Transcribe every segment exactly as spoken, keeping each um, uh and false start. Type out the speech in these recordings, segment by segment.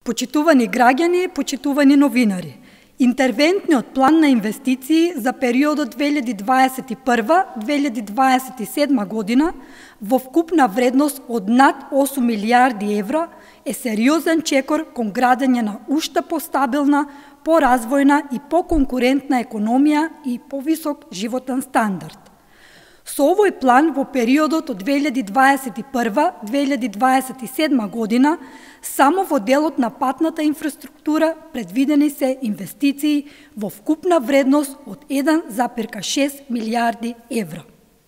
Почитувани граѓани, почитувани новинари, интервентниот план на инвестиции за периодот две илјади дваесет и прва до две илјади дваесет и седма година во вкупна вредност од над осум милијарди евра е сериозен чекор кон градење на уште постабилна, поразвојна и поконкурентна економија и повисок животен стандард. Со овој план во периодот од две илјади дваесет и прва до две илјади дваесет и седма година само во делот на патната инфраструктура предвидени се инвестиции во вкупна вредност од еден запирка шест милијарди евра.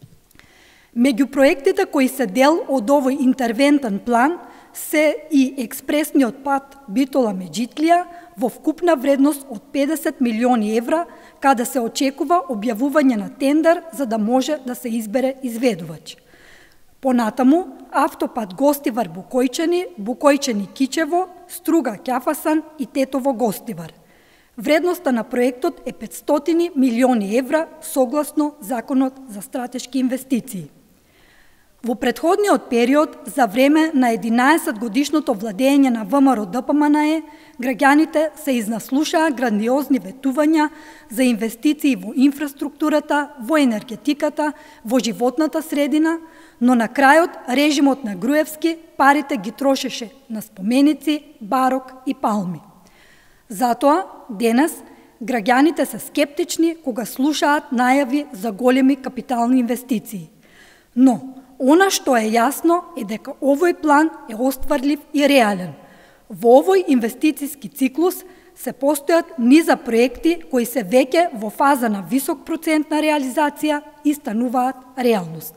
Меѓу проектите кои се дел од овој интервентен план се и експресниот пат Битола-Меджитлија во вкупна вредност од педесет милиони евра, каде се очекува објавување на тендер за да може да се избере изведувач. Понатаму, автопат Гостивар Букојчани, Букојчани Кичево, Струга Ќафасан и Тетово Гостивар. Вредноста на проектот е петстотини милиони евра согласно Законот за стратешки инвестиции. Во претходниот период, за време на единаесет годишното владење на ВМРО Д П М Н Е, граѓаните се изнаслушаа грандиозни ветувања за инвестиции во инфраструктурата, во енергетиката, во животната средина, но на крајот режимот на Груевски парите ги трошеше на споменици, барок и палми. Затоа, денес, граѓаните се скептични кога слушаат најави за големи капитални инвестиции. Но, она што е јасно е дека овој план е остварлив и реален. Во овој инвестициски циклус се постојат низа проекти кои се веќе во фаза на висок процент на реализација и стануваат реалност.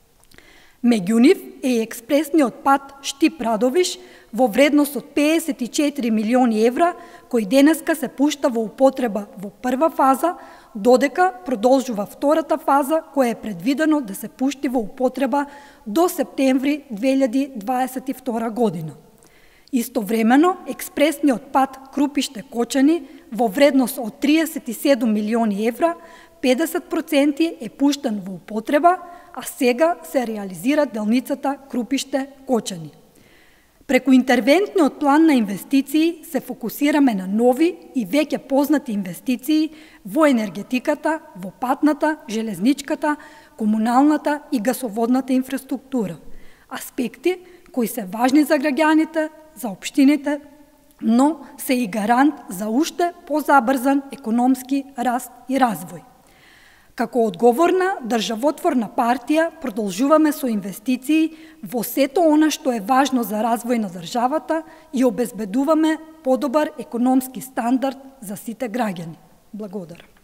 Меѓу нив е и експресниот пат Штип-Радовиш во вредност од педесет и четири милиони евра, кој денеска се пушта во употреба во прва фаза, додека продолжува втората фаза, која е предвидено да се пушти во употреба до септември две илјади дваесет и втора година. Истовремено, експресниот пат Крупиште-Кочани во вредност од триесет и седум милиони евра, педесет проценти е пуштен во употреба, а сега се реализира делницата Крупиште-Кочани. Преку интервентниот план на инвестиции се фокусираме на нови и веќе познати инвестиции во енергетиката, во патната, железничката, комуналната и гасоводната инфраструктура. Аспекти кои се важни за граѓаните, за општините, но се и гарант за уште позабрзан економски раст и развој. Како одговорна државотворна партија продолжуваме со инвестиции во сето она што е важно за развој на државата и обезбедуваме подобар економски стандард за сите граѓани. Благодарам.